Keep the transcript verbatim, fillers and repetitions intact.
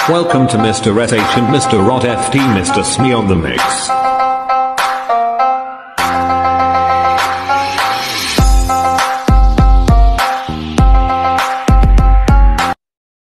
Welcome to Mister S H and Mister Rod F T, Mister Smee on the mix.